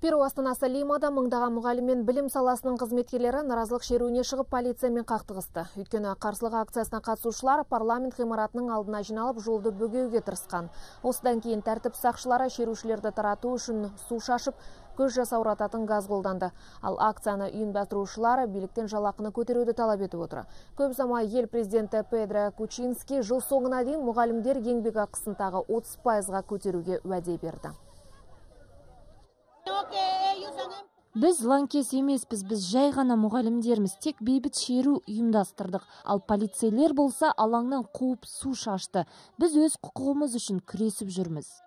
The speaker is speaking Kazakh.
Перу астанасы Лимада мыңдаған мұғалім мен білім саласының қызметкерлері наразылық шеруіне шығып полициямен қақтығысты. Өйткені қарсылық акциясына қатысушылар парламент ғимаратының алдына жиналып жолды бөгеуге тырысқан. Осыдан кейін тәртіп сақшылары шерушілерді тарату үшін су шашып, көз жасаурататын газ қолданды. Ал акцияны ұйымдастырушылар биліктен жалақыны көтеруді талап етіп отыр. Көп ұзамай ел президенті Педро Кучински жыл соңына дейін мұғалімдер еңбек ақысын тағы 30%-ға көтеруге уәде берді. Біз лаңкес емеспіз, біз жай ғана мұғалімдерміз, тек бейбіт шеру ұйымдастырдық. Ал полицейлер болса алаңнан қуып су шашты. Біз өз құқығымыз үшін күресіп жүрміз.